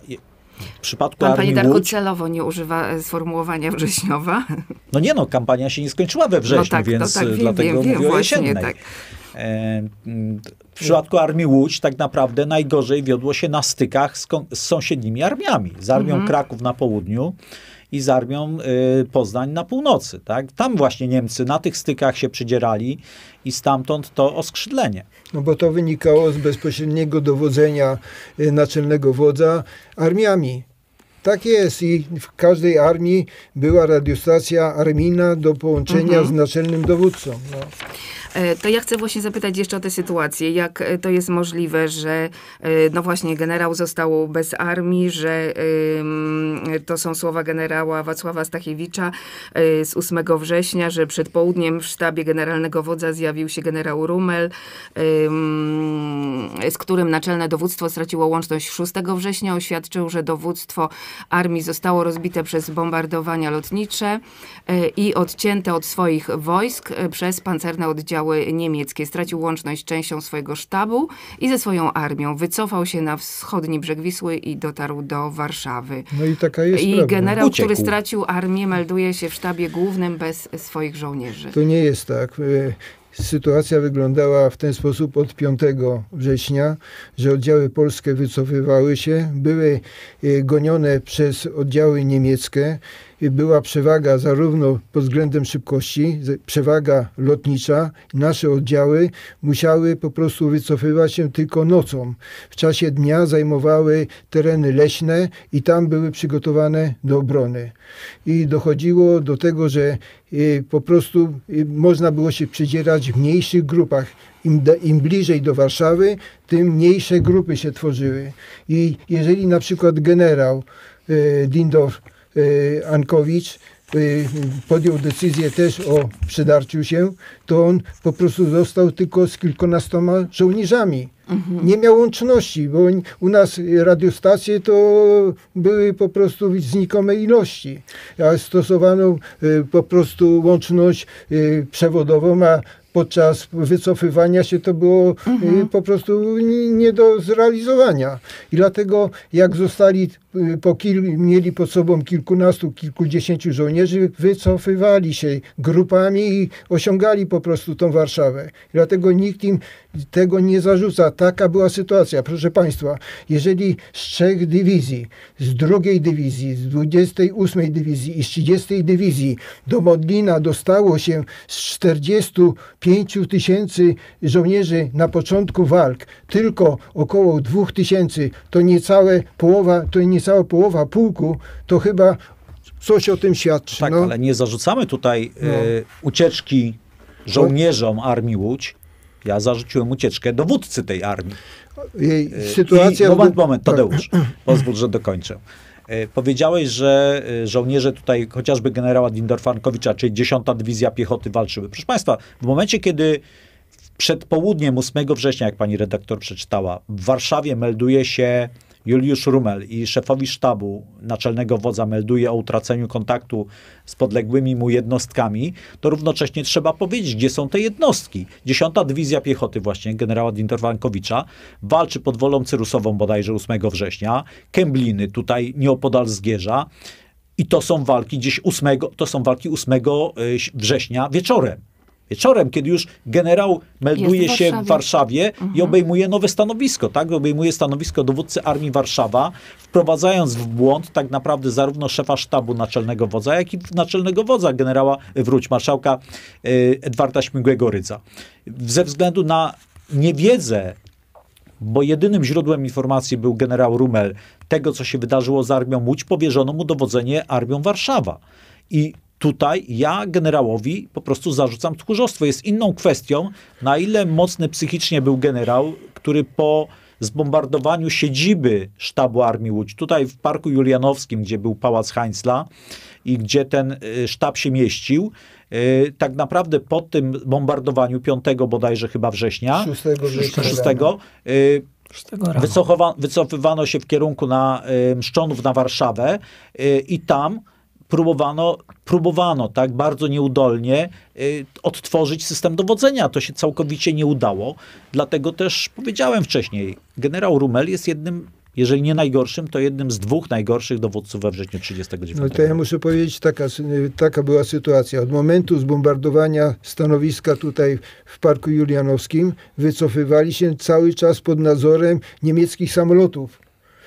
Speaker 5: W przypadku
Speaker 2: Pan,
Speaker 5: Armii
Speaker 2: Pani Darku,
Speaker 5: Łódź,
Speaker 2: celowo nie używa sformułowania wrześniowa.
Speaker 5: No nie no, kampania się nie skończyła we wrześniu, no tak, więc no tak, wiem, dlatego wiem, mówię wiem, o jesiennej. Tak. E, w przypadku Armii Łódź tak naprawdę najgorzej wiodło się na stykach z, z sąsiednimi armiami. Z Armią mhm. Kraków na południu i z Armią y, Poznań na północy. Tak? Tam właśnie Niemcy na tych stykach się przydzierali i stamtąd to oskrzydlenie.
Speaker 4: No bo to wynikało z bezpośredniego dowodzenia y, naczelnego wodza armiami. Tak jest i w każdej armii była radiostacja armijna do połączenia mhm. z naczelnym dowódcą. No.
Speaker 2: To ja chcę właśnie zapytać jeszcze o tę sytuację. Jak to jest możliwe, że no właśnie generał został bez armii, że y, to są słowa generała Wacława Stachiewicza y, z ósmego września, że przed południem w sztabie generalnego wodza zjawił się generał Rummel, y, z którym naczelne dowództwo straciło łączność szóstego września. Oświadczył, że dowództwo armii zostało rozbite przez bombardowania lotnicze y, i odcięte od swoich wojsk y, przez pancerne oddziały oddziały niemieckie. Stracił łączność z częścią swojego sztabu i ze swoją armią. Wycofał się na wschodni brzeg Wisły i dotarł do Warszawy.
Speaker 4: No i taka jest
Speaker 2: I
Speaker 4: prawda.
Speaker 2: generał,
Speaker 5: Uciekł.
Speaker 2: który stracił armię, melduje się w sztabie głównym bez swoich żołnierzy.
Speaker 4: To nie jest tak. Sytuacja wyglądała w ten sposób od piątego września, że oddziały polskie wycofywały się, były gonione przez oddziały niemieckie. Była przewaga zarówno pod względem szybkości, przewaga lotnicza. Nasze oddziały musiały po prostu wycofywać się tylko nocą. W czasie dnia zajmowały tereny leśne i tam były przygotowane do obrony. I dochodziło do tego, że po prostu można było się przedzierać w mniejszych grupach. Im, Im bliżej do Warszawy, tym mniejsze grupy się tworzyły. I jeżeli na przykład generał Dindorf Ankowicz podjął decyzję też o przedarciu się, to on po prostu został tylko z kilkunastoma żołnierzami. Mhm. Nie miał łączności, bo u nas radiostacje to były po prostu w znikomej ilości. A stosowano po prostu łączność przewodową, a podczas wycofywania się to było mhm. po prostu nie do zrealizowania. I dlatego jak zostali, po kil, mieli pod sobą kilkunastu, kilkudziesięciu żołnierzy, wycofywali się grupami i osiągali po prostu tą Warszawę. I dlatego nikt im tego nie zarzuca. Taka była sytuacja. Proszę Państwa, jeżeli z trzech dywizji, z drugiej dywizji, z dwudziestej ósmej dywizji i z trzydziestej dywizji do Modlina dostało się z czterdziestu pięciu tysięcy żołnierzy na początku walk, tylko około dwóch tysięcy, to niecałe połowa, to niecała połowa pułku, to chyba coś o tym świadczy.
Speaker 5: Tak,
Speaker 4: no.
Speaker 5: ale nie zarzucamy tutaj
Speaker 4: No.
Speaker 5: y, ucieczki żołnierzom Armii Łódź. Ja zarzuciłem ucieczkę dowódcy tej armii.
Speaker 4: Jej
Speaker 5: Y,
Speaker 4: sytuacja...
Speaker 5: I, moment, moment,
Speaker 4: tak.
Speaker 5: Tadeusz, pozwól, że dokończę. Y, powiedziałeś, że y, żołnierze tutaj, chociażby generała Dindorfa-Ankowicza, czyli dziesiąta Dywizja Piechoty walczyły. Proszę Państwa, w momencie, kiedy przed południem ósmego września, jak pani redaktor przeczytała, w Warszawie melduje się Juliusz Rummel i szefowi sztabu naczelnego wodza melduje o utraceniu kontaktu z podległymi mu jednostkami, to równocześnie trzeba powiedzieć, gdzie są te jednostki. dziesiąta Dywizja Piechoty właśnie generała Dindorfa-Ankowicza walczy pod Wolą Cyrusową bodajże ósmego września, Kębliny tutaj nieopodal Zgierza i to są walki gdzieś ósmego, to są walki ósmego września wieczorem. Wieczorem, kiedy już generał melduje
Speaker 2: w
Speaker 5: się w Warszawie mhm. i obejmuje nowe stanowisko, tak? Obejmuje stanowisko dowódcy Armii Warszawa, wprowadzając w błąd tak naprawdę zarówno szefa sztabu naczelnego wodza, jak i naczelnego wodza generała, wróć, marszałka y, Edwarda Śmigłego-Rydza. Ze względu na niewiedzę, bo jedynym źródłem informacji był generał Rummel, tego, co się wydarzyło z Armią Łódź, powierzono mu dowodzenie Armią Warszawa. I tutaj ja generałowi po prostu zarzucam tchórzostwo. Jest inną kwestią, na ile mocny psychicznie był generał, który po zbombardowaniu siedziby sztabu Armii Łódź, tutaj w Parku Julianowskim, gdzie był pałac Heinzla i gdzie ten y, sztab się mieścił, y, tak naprawdę po tym bombardowaniu piątego bodajże chyba września, szóstego y, wycofowa- wycofywano się w kierunku na y, Mszczonów na Warszawę y, i tam próbowano, próbowano tak bardzo nieudolnie y, odtworzyć system dowodzenia. To się całkowicie nie udało. Dlatego też powiedziałem wcześniej, generał Rummel jest jednym, jeżeli nie najgorszym, to jednym z dwóch najgorszych dowódców we wrześniu trzydziestego dziewiątego.
Speaker 4: No to ja muszę powiedzieć, taka, taka była sytuacja. Od momentu zbombardowania stanowiska tutaj w Parku Julianowskim wycofywali się cały czas pod nadzorem niemieckich samolotów.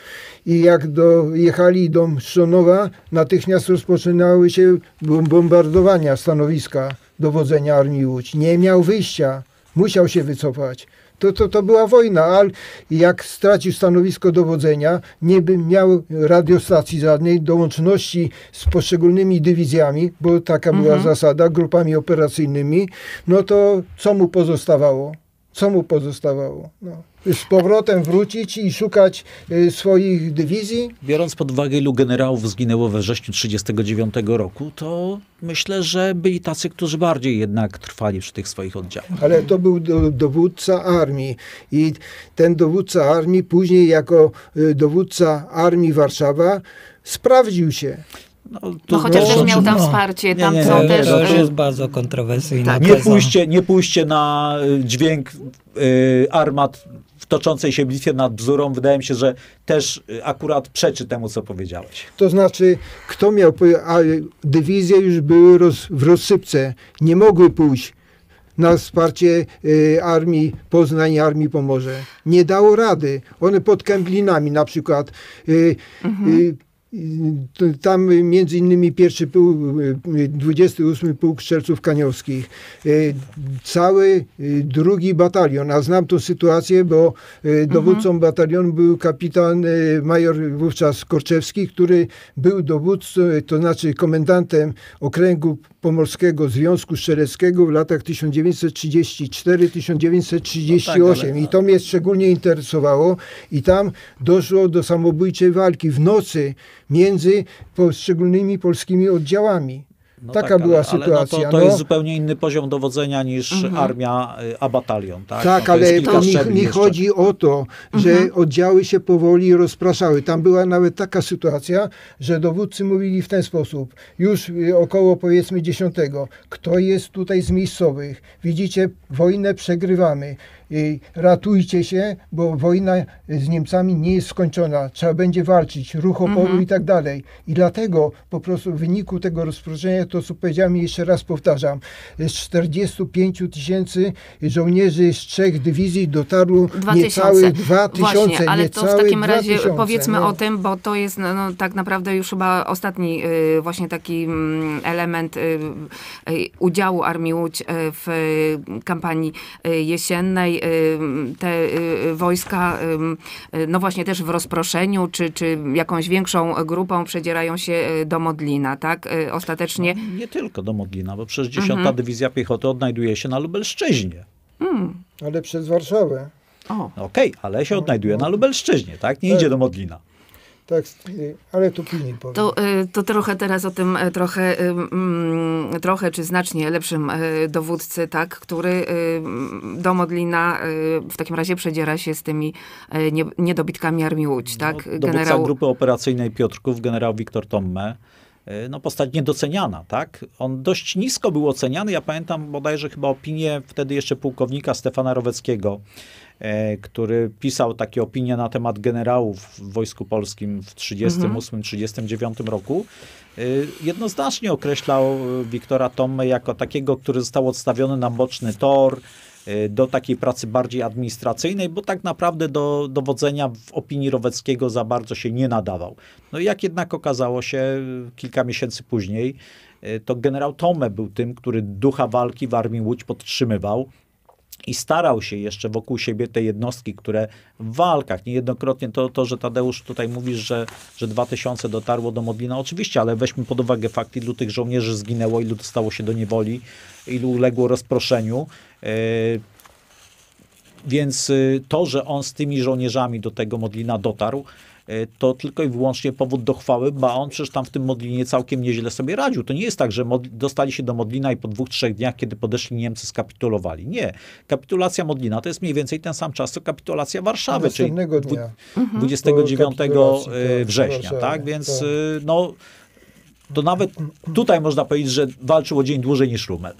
Speaker 4: I jak dojechali do Mszczonowa, natychmiast rozpoczynały się bombardowania stanowiska dowodzenia Armii Łódź. Nie miał wyjścia, musiał się wycofać. To, to, to była wojna, ale jak stracił stanowisko dowodzenia, nie by miał radiostacji żadnej, do łączności z poszczególnymi dywizjami, bo taka mhm. była zasada, grupami operacyjnymi, no to co mu pozostawało? Co mu pozostawało? No. Z powrotem wrócić i szukać y, swoich dywizji?
Speaker 5: Biorąc pod uwagę, ilu generałów zginęło we wrześniu trzydziestego dziewiątego roku, to myślę, że byli tacy, którzy bardziej jednak trwali przy tych swoich oddziałach.
Speaker 4: Ale to był do, dowódca armii i ten dowódca armii później jako y, dowódca Armii Warszawa sprawdził się.
Speaker 5: No,
Speaker 2: No
Speaker 5: to
Speaker 2: chociaż
Speaker 5: no,
Speaker 2: też miał tam
Speaker 3: no,
Speaker 2: wsparcie,
Speaker 5: nie,
Speaker 2: tam
Speaker 5: nie,
Speaker 2: są
Speaker 5: nie,
Speaker 2: też...
Speaker 3: To
Speaker 5: no,
Speaker 3: już jest bardzo kontrowersyjna
Speaker 2: Tak.
Speaker 5: Nie
Speaker 3: teza.
Speaker 5: pójście, nie pójście na y, dźwięk y, armat w toczącej się bitwie nad Bzurą. Wydaje mi się, że też y, akurat przeczy temu, co powiedziałeś.
Speaker 4: To znaczy, kto miał, poje- a dywizje już były roz, w rozsypce, nie mogły pójść na wsparcie y, armii Poznań, armii Pomorze. Nie dało rady. One pod Kęplinami na przykład. Y, y, to tam między innymi pierwszy pułk, dwudziesty ósmy Pułk Strzelców Kaniowskich, y, cały y, drugi batalion, a znam tą sytuację, bo y, dowódcą batalionu był kapitan y, major wówczas Korczewski, który był dowódcą, to znaczy komendantem okręgu Pomorskiego Związku Strzeleckiego w latach tysiąc dziewięćset trzydziesty czwarty do tysiąc dziewięćset trzydziestego ósmego.
Speaker 5: No tak, ale-
Speaker 4: I to mnie szczególnie interesowało. I tam doszło do samobójczej walki w nocy między poszczególnymi polskimi oddziałami.
Speaker 5: No
Speaker 4: Taka
Speaker 5: tak,
Speaker 4: była
Speaker 5: ale,
Speaker 4: sytuacja.
Speaker 5: Ale no to, to
Speaker 4: no.
Speaker 5: jest zupełnie inny poziom dowodzenia niż armia, y, a batalion. Tak,
Speaker 4: Tak,
Speaker 5: no to
Speaker 4: ale
Speaker 5: jest kilka
Speaker 4: to nie,
Speaker 5: szczebli
Speaker 4: nie
Speaker 5: jeszcze.
Speaker 4: chodzi o to, że oddziały się powoli rozpraszały. Tam była nawet taka sytuacja, że dowódcy mówili w ten sposób, już y, około powiedzmy dziesiątego, kto jest tutaj z miejscowych? Widzicie, wojnę przegrywamy. Y, Ratujcie się, bo wojna z Niemcami nie jest skończona. Trzeba będzie walczyć, ruch oporu i tak dalej. I dlatego po prostu w wyniku tego rozproszenia, to co powiedziałem, jeszcze raz powtarzam, z czterdziestu pięciu tysięcy żołnierzy z trzech dywizji dotarło
Speaker 2: Dwa
Speaker 4: niecałe
Speaker 2: tysiące.
Speaker 4: dwa tysiące.
Speaker 2: Właśnie, ale to w
Speaker 4: niecałe
Speaker 2: takim
Speaker 4: dwa
Speaker 2: razie
Speaker 4: tysiące,
Speaker 2: powiedzmy
Speaker 4: no.
Speaker 2: o tym, bo to jest no, no, tak naprawdę już chyba ostatni y, właśnie taki mm, element y, y, udziału Armii Łódź y, w y, kampanii y, jesiennej. Y, te y, wojska, y, y, no właśnie też w rozproszeniu, czy, czy jakąś większą grupą przedzierają się y, do Modlina, tak? Y, ostatecznie...
Speaker 5: Nie tylko do Modlina, bo przecież dziesiąta Dywizja Piechoty odnajduje się na Lubelszczyźnie.
Speaker 4: Ale przez Warszawę.
Speaker 2: O.
Speaker 5: No Okej, ale się odnajduje na Lubelszczyźnie, tak? Nie idzie do Modlina.
Speaker 4: Tak, y, ale to później powiem.
Speaker 2: To, y, to trochę teraz o tym y, trochę, y, mm, trochę czy znacznie lepszym y, dowódcy, tak, który y, do Modlina y, w takim razie przedziera się z tymi y, nie, niedobitkami Armii Łódź, tak?
Speaker 5: No, dowódca
Speaker 2: Generał...
Speaker 5: grupy operacyjnej Piotrków, generał Wiktor Tomme, y, no postać niedoceniana, tak? On dość nisko był oceniany. Ja pamiętam bodajże chyba opinię wtedy jeszcze pułkownika Stefana Roweckiego, e, który pisał takie opinie na temat generałów w Wojsku Polskim w trzydziestym ósmym trzydziestym dziewiątym roku. Y, jednoznacznie określał Wiktora Tomme jako takiego, który został odstawiony na boczny tor, do takiej pracy bardziej administracyjnej, bo tak naprawdę do dowodzenia w opinii Roweckiego za bardzo się nie nadawał. No i jak jednak okazało się kilka miesięcy później, to generał Tomme był tym, który ducha walki w Armii Łódź podtrzymywał i starał się jeszcze wokół siebie te jednostki, które w walkach, niejednokrotnie to, to że Tadeusz tutaj mówisz, że, że dwa tysiące dotarło do Modlina, oczywiście, ale weźmy pod uwagę fakt, ilu tych żołnierzy zginęło, ilu dostało się do niewoli, ilu uległo rozproszeniu. Yy, więc to, że on z tymi żołnierzami do tego Modlina dotarł, to tylko i wyłącznie powód do chwały, bo on przecież tam w tym Modlinie całkiem nieźle sobie radził. To nie jest tak, że mod- dostali się do Modlina i po dwóch, trzech dniach, kiedy podeszli Niemcy, skapitulowali. Nie. Kapitulacja Modlina to jest mniej więcej ten sam czas, co kapitulacja Warszawy, czyli
Speaker 4: Następnego dnia.
Speaker 5: dwudziestego dziewiątego
Speaker 4: Po kapitulacji,
Speaker 5: września.
Speaker 4: Warszawy,
Speaker 5: Tak? Więc
Speaker 4: tak.
Speaker 5: y, no, to nawet tutaj można powiedzieć, że walczył o dzień dłużej niż Rummel.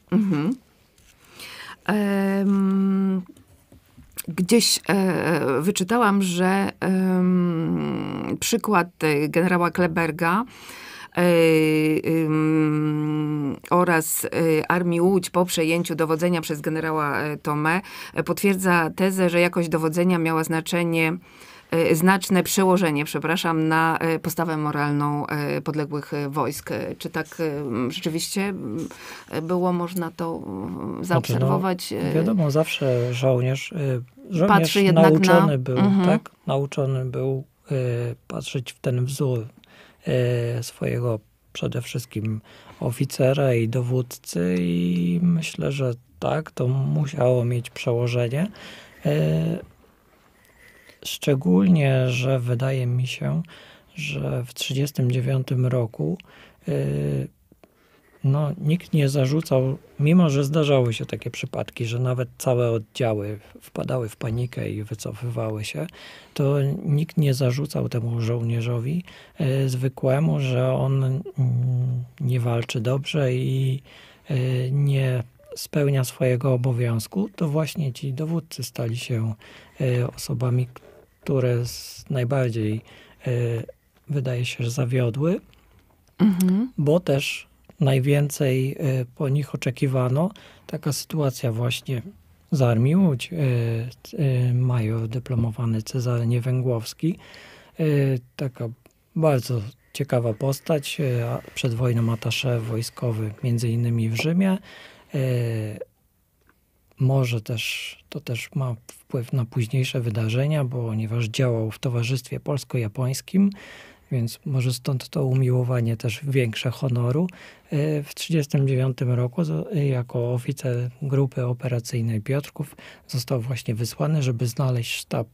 Speaker 2: Em, Gdzieś e, wyczytałam, że em, przykład e, generała Kleberga e, em, oraz e, Armii Łódź po przejęciu dowodzenia przez generała e, Tomme e, potwierdza tezę, że jakość dowodzenia miała znaczenie e, znaczne przełożenie, przepraszam, na e, postawę moralną e, podległych e, wojsk. E, Czy tak e, m, rzeczywiście m, e, było można to m, zaobserwować?
Speaker 3: Znaczy, no,
Speaker 2: e,
Speaker 3: wiadomo, zawsze żołnierz, y, żołnierz
Speaker 2: Patrzy jednak
Speaker 3: nauczony
Speaker 2: na-
Speaker 3: był,
Speaker 2: Mhm.
Speaker 3: tak? Nauczony był y, patrzeć w ten wzór y, swojego przede wszystkim oficera i dowódcy i myślę, że tak, to musiało mieć przełożenie. Y, Szczególnie, że wydaje mi się, że w tysiąc dziewięćset trzydziestym dziewiątym roku y, no, nikt nie zarzucał, mimo że zdarzały się takie przypadki, że nawet całe oddziały wpadały w panikę i wycofywały się, to nikt nie zarzucał temu żołnierzowi e, zwykłemu, że on mm, nie walczy dobrze i e, nie spełnia swojego obowiązku. To właśnie ci dowódcy stali się e, osobami, które z najbardziej e, wydaje się, że zawiodły, mhm. bo też najwięcej po nich oczekiwano. Taka sytuacja właśnie z Armii Łódź. Major dyplomowany Cezary Niewęgłowski. Taka bardzo ciekawa postać. Przed wojną atasze wojskowy między innymi w Rzymie. Może też, to też ma wpływ na późniejsze wydarzenia, ponieważ działał w Towarzystwie Polsko-Japońskim, więc może stąd to umiłowanie też większe honoru. W tysiąc dziewięćset trzydziestym dziewiątym roku jako oficer grupy operacyjnej Piotrków został właśnie wysłany, żeby znaleźć sztab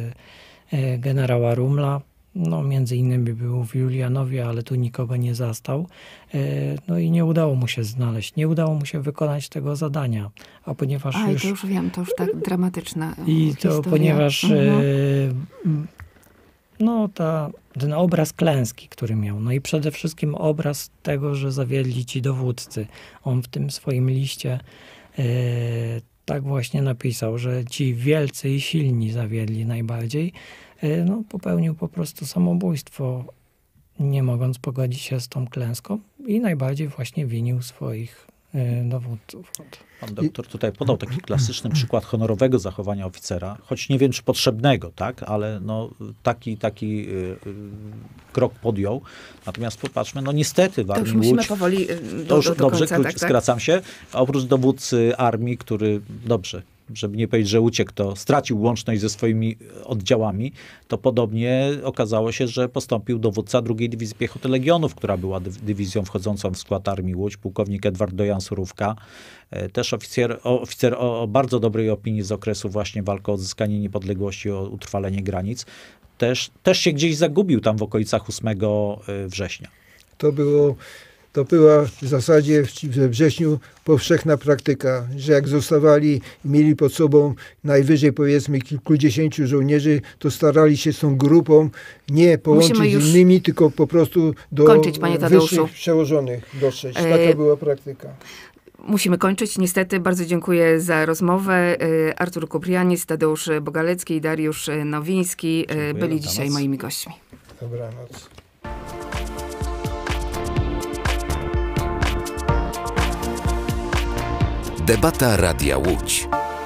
Speaker 3: generała Rumla. No, między innymi był w Julianowie, ale tu nikogo nie zastał. No i nie udało mu się znaleźć, nie udało mu się wykonać tego zadania. A ponieważ
Speaker 2: A,
Speaker 3: już...
Speaker 2: to już wiem, to już tak dramatyczna
Speaker 3: I to
Speaker 2: historia.
Speaker 3: ponieważ
Speaker 2: mhm.
Speaker 3: no ta, ten obraz klęski, który miał, no i przede wszystkim obraz tego, że zawiedli ci dowódcy. On w tym swoim liście e, tak właśnie napisał, że ci wielcy i silni zawiedli najbardziej. E, no, popełnił po prostu samobójstwo, nie mogąc pogodzić się z tą klęską i najbardziej właśnie winił swoich e, dowódców.
Speaker 5: Pan doktor tutaj podał taki klasyczny przykład honorowego zachowania oficera, choć nie wiem, czy potrzebnego, tak, ale no, taki, taki yy, krok podjął. Natomiast popatrzmy, no niestety w Armii
Speaker 2: To już musimy
Speaker 5: Łódź,
Speaker 2: powoli do,
Speaker 5: to już
Speaker 2: do, do
Speaker 5: dobrze,
Speaker 2: końca.
Speaker 5: króć,
Speaker 2: tak, tak.
Speaker 5: skracam się. A oprócz dowódcy armii, który, dobrze, żeby nie powiedzieć, że uciekł, to stracił łączność ze swoimi oddziałami, to podobnie okazało się, że postąpił dowódca drugiej Dywizji Piechoty Legionów, która była dy- dywizją wchodzącą w skład Armii Łódź, pułkownik Edward Dojan-Surówka. E, też oficer, o, oficer o, o bardzo dobrej opinii z okresu właśnie walki o odzyskanie niepodległości, o utrwalenie granic. Też, też się gdzieś zagubił tam w okolicach ósmego września.
Speaker 4: To było... To była w zasadzie we wrześniu powszechna praktyka, że jak zostawali i mieli pod sobą najwyżej powiedzmy kilkudziesięciu żołnierzy, to starali się z tą grupą nie połączyć z innymi, tylko po prostu do
Speaker 2: kończyć, panie Tadeuszu.
Speaker 4: wyższych przełożonych dotrzeć. Taka była praktyka.
Speaker 2: Musimy kończyć. Niestety bardzo dziękuję za rozmowę. Artur Kuprianis, Tadeusz Bogalecki i Dariusz Nowiński dziękuję, byli dobranoc. Dzisiaj moimi gośćmi.
Speaker 4: Dobranoc.
Speaker 1: Debata Radia Łódź.